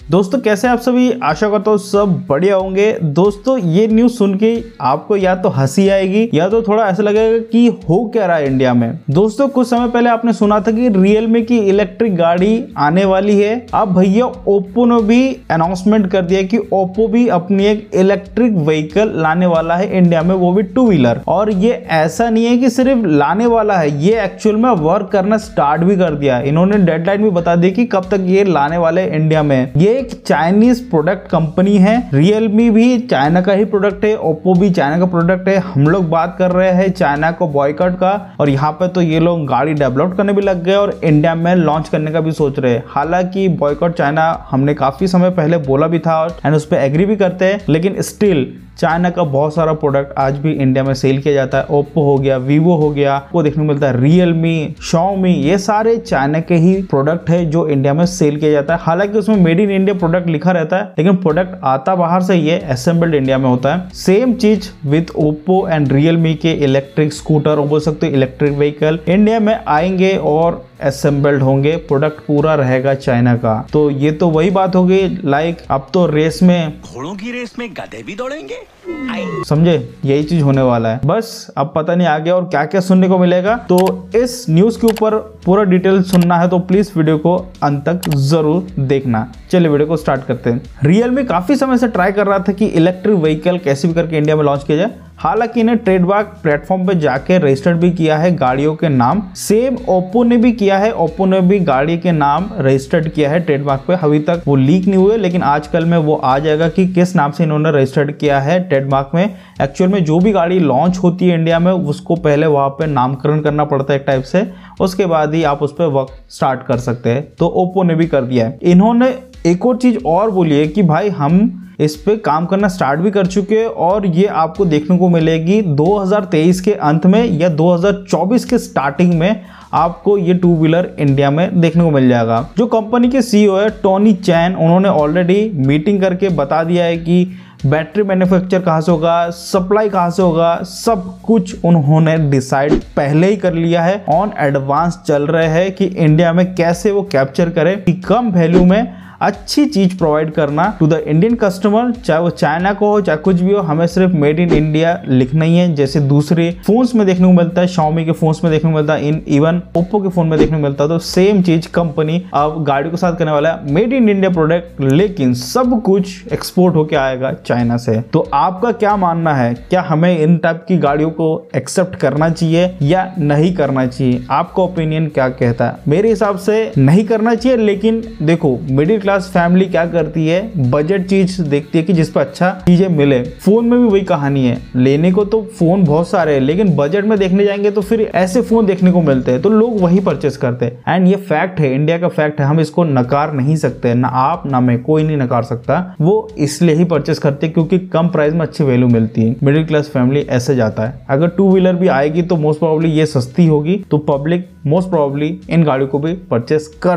दोस्तों कैसे आप सभी, आशा करता हूँ सब बढ़िया होंगे। दोस्तों ये न्यूज सुन के आपको या तो हंसी आएगी या तो थोड़ा ऐसा लगेगा कि हो क्या रहा है इंडिया में। दोस्तों कुछ समय पहले आपने सुना था कि रियलमी की इलेक्ट्रिक गाड़ी आने वाली है। अब भैया ओप्पो ने भी अनाउंसमेंट कर दिया कि ओप्पो भी अपनी एक इलेक्ट्रिक व्हीकल लाने वाला है इंडिया में, वो भी 2 व्हीलर। और ये ऐसा नहीं है कि सिर्फ लाने वाला है, ये एक्चुअल में वर्क करना स्टार्ट भी कर दिया। इन्होंने डेडलाइन भी बता दी कि कब तक ये लाने वाले इंडिया में। ये एक चाइनीज प्रोडक्ट कंपनी है। रियलमी भी चाइना का ही प्रोडक्ट है, ओप्पो भी चाइना का प्रोडक्ट है। हम लोग बात कर रहे हैं चाइना को बॉयकॉट का, और यहाँ पे तो ये लोग गाड़ी डेवलप करने भी लग गए और इंडिया में लॉन्च करने का भी सोच रहे हैं। हालांकि बॉयकॉट चाइना हमने काफी समय पहले बोला भी था एंड उस पर एग्री भी करते हैं, लेकिन स्टिल चाइना का बहुत सारा प्रोडक्ट आज भी इंडिया में सेल किया जाता है। ओप्पो हो गया, वीवो हो गया, वो देखने को मिलता है, रियलमी, शाओमी, ये सारे चाइना के ही प्रोडक्ट है जो इंडिया में सेल किया जाता है। हालांकि उसमें मेड इन इंडिया प्रोडक्ट लिखा रहता है, लेकिन प्रोडक्ट आता बाहर से ही है, असेंबल्ड इंडिया में होता है। सेम चीज विद ओप्पो एंड रियलमी के इलेक्ट्रिक स्कूटर, बोल सकते हो इलेक्ट्रिक व्हीकल इंडिया में आएंगे और असेंबल्ड होंगे। प्रोडक्ट पूरा रहेगा चाइना का। तो ये तो वही बात हो गई, लाइक अब तो रेस में, घोड़ों की रेस में गधे भी दौड़ेंगे, समझे, यही चीज होने वाला है। बस अब पता नहीं आगे और क्या क्या सुनने को मिलेगा। तो इस न्यूज के ऊपर पूरा डिटेल सुनना है तो प्लीज वीडियो को अंत तक जरूर देखना। चलिए वीडियो को स्टार्ट करते हैं। रियलमी काफी समय से ट्राई कर रहा था कि इलेक्ट्रिक व्हीकल कैसे भी करके इंडिया में लॉन्च किया जाए। हालांकि इन्हें ट्रेडमार्क प्लेटफॉर्म पे जाके रजिस्टर्ड भी किया है गाड़ियों के नाम। सेम ओप्पो ने भी किया है, ओप्पो ने भी गाड़ी के नाम रजिस्टर्ड किया है ट्रेडमार्क पे। अभी तक वो लीक नहीं हुए, लेकिन आजकल में वो आ जाएगा कि किस नाम से इन्होंने रजिस्टर्ड किया है ट्रेडमार्क में। एक्चुअल में जो भी गाड़ी लॉन्च होती है इंडिया में उसको पहले वहां पे नामकरण करना पड़ता है एक टाइप से, उसके बाद ही आप उस पर वर्क स्टार्ट कर सकते हैं। तो ओप्पो ने भी कर दिया है। इन्होंने एक और चीज और बोली है कि भाई हम इस पे काम करना स्टार्ट भी कर चुके हैं और ये आपको देखने को मिलेगी 2023 के अंत में या 2024 के स्टार्टिंग में आपको ये 2 व्हीलर इंडिया में देखने को मिल जाएगा। जो कंपनी के सीईओ है टोनी चैन, उन्होंने ऑलरेडी मीटिंग करके बता दिया है कि बैटरी मैन्युफैक्चर कहाँ से होगा, सप्लाई कहाँ से होगा, सब कुछ उन्होंने डिसाइड पहले ही कर लिया है। ऑन एडवांस चल रहे हैं कि इंडिया में कैसे वो कैप्चर करें कि कम वैल्यू में अच्छी चीज प्रोवाइड करना टू द इंडियन कस्टमर, चाहे वो चाइना को हो चाहे कुछ भी हो। हमें सिर्फ मेड इन इंडिया लिखना ही है, जैसे दूसरे फोन्स में देखने को मिलता है, शाओमी के फोन्स में देखने को मिलता है, इवन ओप्पो के फोन में देखने को मिलता है। तो सेम चीज कंपनी अब गाड़ी के साथ करने वाला है, मेड इन इंडिया प्रोडक्ट, लेकिन सब कुछ एक्सपोर्ट होके आएगा चाइना से। तो आपका क्या मानना है, क्या हमें इन टाइप की गाड़ियों को एक्सेप्ट करना चाहिए या नहीं करना चाहिए? आपका ओपिनियन क्या कहता है? मेरे हिसाब से नहीं करना चाहिए, लेकिन देखो मिडिल क्लास फैमिली क्या करती है, बजट चीज देखती है कि जिस पर अच्छा चीजें मिले। फोन में भी वही कहानी है, लेने को तो फोन बहुत सारे हैं, लेकिन बजट में देखने जाएंगे तो फिर ऐसे फोन देखने को मिलते हैं, तो लोग वही परचेस करते हैं। एंड ये फैक्ट है, इंडिया का फैक्ट है, हम इसको नकार नहीं सकते, ना आप ना मैं, कोई नहीं नकार सकता। वो इसलिए ही परचेस करते हैं क्योंकि कम प्राइस में अच्छी वैल्यू मिलती है। मिडिल क्लास फैमिली ऐसे जाता है। अगर 2 व्हीलर भी आएगी तो मोस्ट प्रोबेबली ये सस्ती होगी, तो पब्लिक मोस्ट प्रोबेबली इन गाड़ियों को भी परचेस कर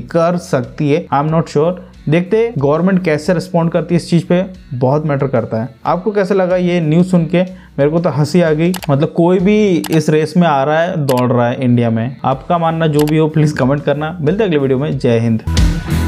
सकती है। I am not sure. देखते हैं गवर्नमेंट कैसे रिस्पॉन्ड करती है इस चीज पे, बहुत मैटर करता है। आपको कैसे लगा ये न्यूज सुन के? मेरे को तो हंसी आ गई। मतलब कोई भी इस रेस में आ रहा है, दौड़ रहा है इंडिया में। आपका मानना जो भी हो प्लीज कमेंट करना। मिलते हैं अगले वीडियो में। जय हिंद।